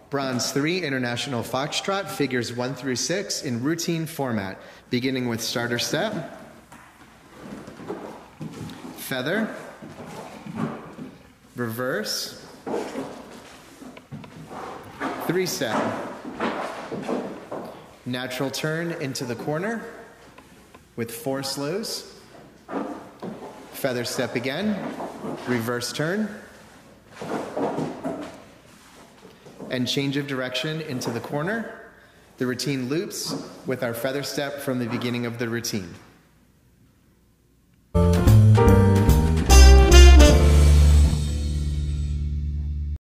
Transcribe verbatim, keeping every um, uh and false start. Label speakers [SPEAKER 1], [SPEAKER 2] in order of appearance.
[SPEAKER 1] Bronze three, International Foxtrot, figures one through six in routine format, beginning with starter step, feather, reverse, three-step, natural turn into the corner with four slows, feather step again, reverse turn, and change of direction into the corner. The routine loops with our feather step from the beginning of the routine.